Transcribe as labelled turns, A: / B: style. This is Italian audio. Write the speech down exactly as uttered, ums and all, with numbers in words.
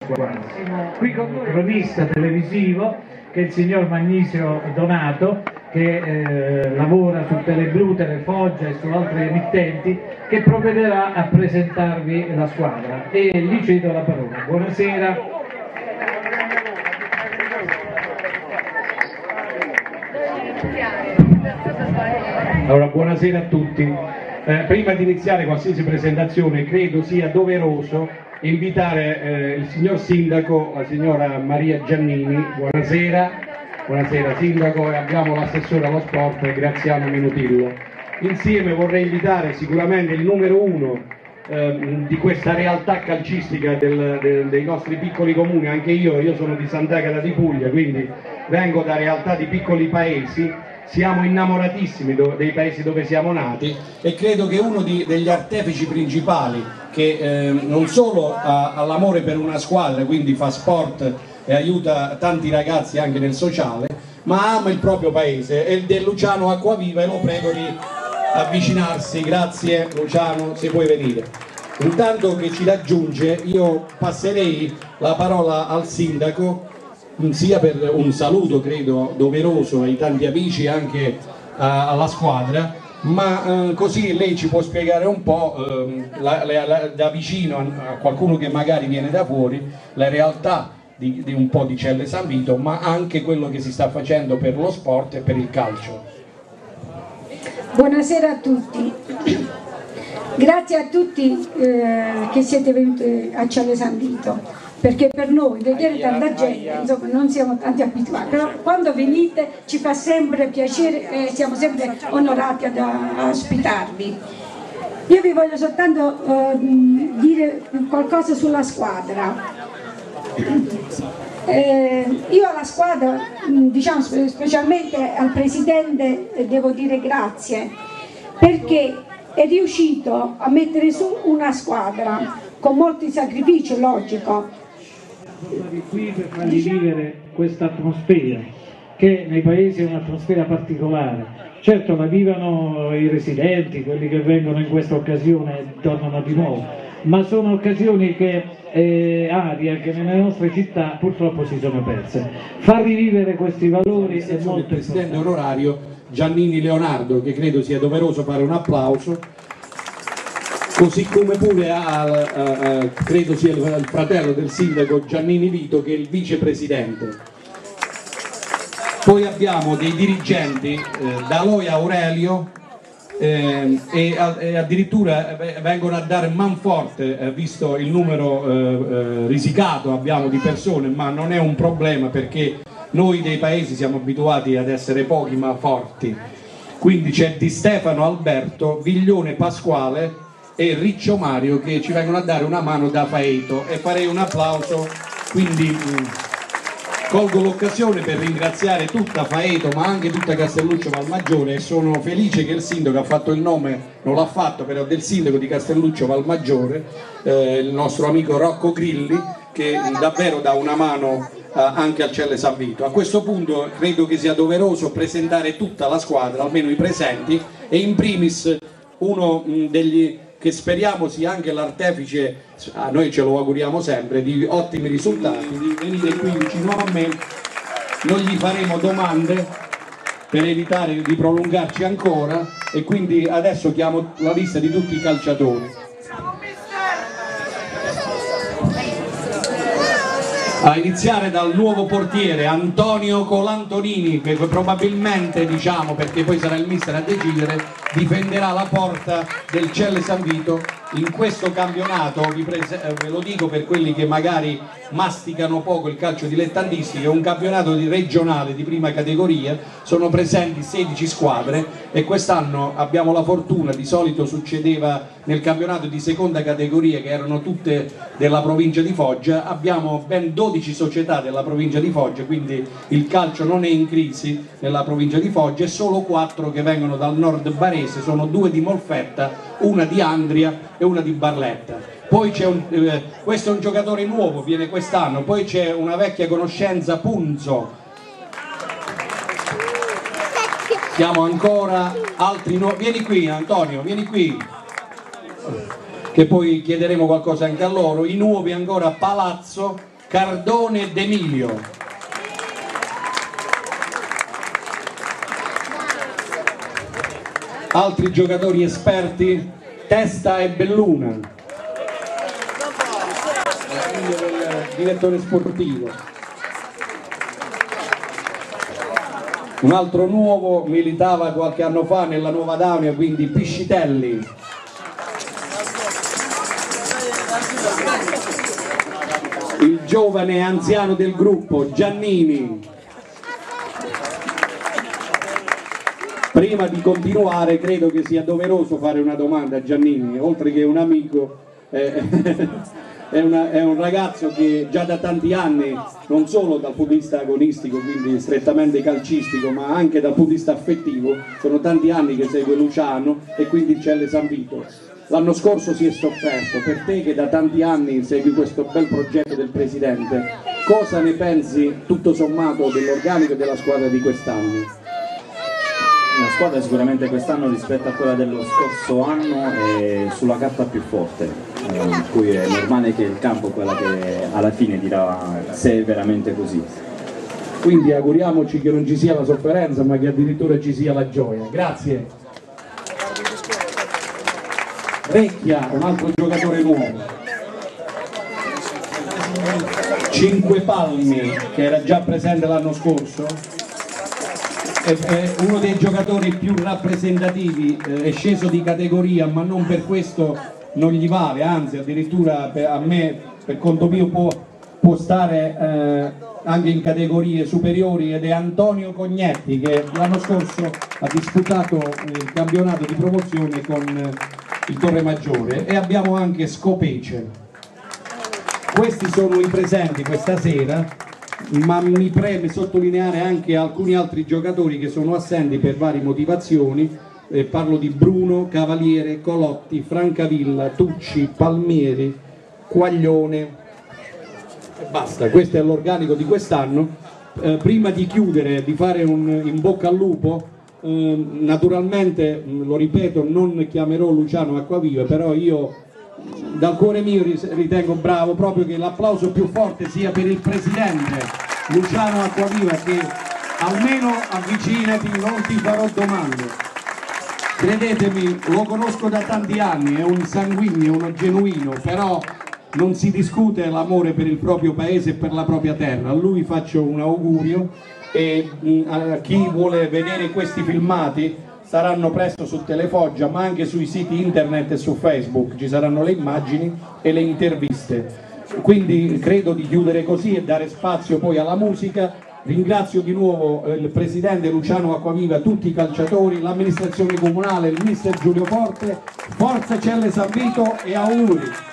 A: squadra. Qui con noi un cronista televisivo che è il signor Magnisio Donato, che eh, lavora su Teleblu, Telefoggia e su altre emittenti, che provvederà a presentarvi la squadra, e gli cedo la parola. Buonasera.
B: Allora, buonasera a tutti. Eh, prima di iniziare qualsiasi presentazione credo sia doveroso invitare eh, il signor Sindaco, la signora Maria Giannini. Buonasera, buonasera Sindaco, e abbiamo l'assessore allo sport Graziano Minutillo. Insieme vorrei invitare sicuramente il numero uno eh, di questa realtà calcistica del, de, dei nostri piccoli comuni. Anche io, io sono di Sant'Agata di Puglia, quindi vengo da realtà di piccoli paesi. Siamo innamoratissimi dei paesi dove siamo nati, e credo che uno di, degli artefici principali che eh, non solo ha, ha l'amore per una squadra, quindi fa sport e aiuta tanti ragazzi anche nel sociale, ma ama il proprio paese, è il del Luciano Acquaviva, e lo prego di avvicinarsi. Grazie Luciano, se puoi venire. Intanto che ci raggiunge, io passerei la parola al sindaco, sia per un saluto credo doveroso ai tanti amici, anche uh, alla squadra, ma uh, così lei ci può spiegare un po' uh, la, la, la, da vicino a qualcuno che magari viene da fuori, la realtà di, di un po' di Celle San Vito, ma anche quello che si sta facendo per lo sport e per il calcio.
C: Buonasera a tutti. Grazie a tutti eh, che siete venuti a Celle San Vito, perché per noi vedere tanta gente, insomma, non siamo tanti abituati, però quando venite ci fa sempre piacere e siamo sempre onorati ad, a ospitarvi. Io vi voglio soltanto uh, dire qualcosa sulla squadra. Eh, io alla squadra, diciamo specialmente al presidente, devo dire grazie, perché è riuscito a mettere su una squadra con molti sacrifici, logico.
A: Qui per fargli vivere questa atmosfera, che nei paesi è un'atmosfera particolare. Certo la vivono i residenti, quelli che vengono in questa occasione e tornano di nuovo, ma sono occasioni che eh, aria che nelle nostre città purtroppo si sono perse. Far rivivere questi valori è molto importante.
B: Il presidente onorario Giannini Leonardo, che credo sia doveroso fare un applauso, così come pure al, a, a, credo sia il, il fratello del sindaco Giannini Vito, che è il vicepresidente. Poi abbiamo dei dirigenti, eh, D'Aloia Aurelio, eh, e, a, e addirittura vengono a dare manforte, eh, visto il numero eh, eh, risicato abbiamo di persone, ma non è un problema perché noi dei paesi siamo abituati ad essere pochi ma forti. Quindi c'è Di Stefano Alberto, Viglione Pasquale e Riccio Mario, che ci vengono a dare una mano da Faeto, e farei un applauso. Quindi mh, colgo l'occasione per ringraziare tutta Faeto ma anche tutta Castelluccio Valmaggiore, e sono felice che il sindaco ha fatto il nome, non l'ha fatto però, del sindaco di Castelluccio Valmaggiore, eh, il nostro amico Rocco Grilli, che davvero dà una mano eh, anche al Celle San Vito. A questo punto credo che sia doveroso presentare tutta la squadra, almeno i presenti, e in primis uno mh, degli che speriamo sia anche l'artefice, a noi ce lo auguriamo sempre, di ottimi risultati, di venire qui vicino a me. Non gli faremo domande per evitare di prolungarci ancora, e quindi adesso chiamo la lista di tutti i calciatori. A iniziare dal nuovo portiere Antonio Colantonini, che probabilmente, diciamo, perché poi sarà il mister a decidere, difenderà la porta del Celle San Vito in questo campionato. Vi ve lo dico per quelli che magari masticano poco il calcio dilettantistico, è un campionato di regionale di prima categoria, sono presenti sedici squadre, e quest'anno abbiamo la fortuna, di solito succedeva nel campionato di seconda categoria che erano tutte della provincia di Foggia, abbiamo ben dodici società della provincia di Foggia, quindi il calcio non è in crisi nella provincia di Foggia, e solo quattro che vengono dal nord barese, sono due di Molfetta, una di Andria e una di Barletta. Poi c'è un, eh, questo è un giocatore nuovo, viene quest'anno, poi c'è una vecchia conoscenza, Punzo. Siamo ancora altri no... Vieni qui Antonio, vieni qui, che poi chiederemo qualcosa anche a loro. I nuovi ancora Palazzo, Cardone D'Emilio. Altri giocatori esperti, Testa e Belluna, figlio del direttore sportivo. Un altro nuovo militava qualche anno fa nella Nuova Daunia, quindi Piscitelli. Il giovane anziano del gruppo, Giannini. Prima di continuare credo che sia doveroso fare una domanda a Giannini, oltre che un amico, eh, è, una, è un ragazzo che già da tanti anni, non solo dal punto di vista agonistico, quindi strettamente calcistico, ma anche dal punto di vista affettivo, sono tanti anni che segue Luciano e quindi il Celle San Vito. L'anno scorso si è sofferto, per te che da tanti anni segui questo bel progetto del Presidente, cosa ne pensi tutto sommato dell'organico e della squadra di quest'anno?
D: La squadra sicuramente quest'anno rispetto a quella dello scorso anno è sulla carta più forte, eh, in cui è normale che il campo è quella che alla fine dirà se è veramente così.
B: Quindi auguriamoci che non ci sia la sofferenza, ma che addirittura ci sia la gioia. Grazie. Recchia, un altro giocatore nuovo. Cinque Palmi, che era già presente l'anno scorso, è uno dei giocatori più rappresentativi, è sceso di categoria, ma non per questo non gli vale, anzi addirittura a me per conto mio può, può stare eh, anche in categorie superiori, ed è Antonio Cognetti, che l'anno scorso ha disputato il campionato di promozione con il Torremaggiore. E abbiamo anche Scopece. Questi sono i presenti questa sera, ma mi preme sottolineare anche alcuni altri giocatori che sono assenti per varie motivazioni. Eh, parlo di Bruno, Cavaliere, Colotti, Francavilla, Tucci, Palmieri, Quaglione e basta. Questo è l'organico di quest'anno. Eh, prima di chiudere, di fare un in bocca al lupo, eh, naturalmente, lo ripeto, non chiamerò Luciano Acquaviva, però io dal cuore mio ritengo bravo proprio che l'applauso più forte sia per il presidente Luciano Acquaviva, che almeno avvicinati, non ti farò domande. Credetemi, lo conosco da tanti anni, è un sanguigno, uno genuino, però non si discute l'amore per il proprio paese e per la propria terra. A lui faccio un augurio, e a chi vuole vedere questi filmati saranno presto su Telefoggia, ma anche sui siti internet e su Facebook ci saranno le immagini e le interviste. Quindi credo di chiudere così e dare spazio poi alla musica. Ringrazio di nuovo il presidente Luciano Acquaviva, tutti i calciatori, l'amministrazione comunale, il mister Giulio Forte. Forza Celle San Vito e auguri!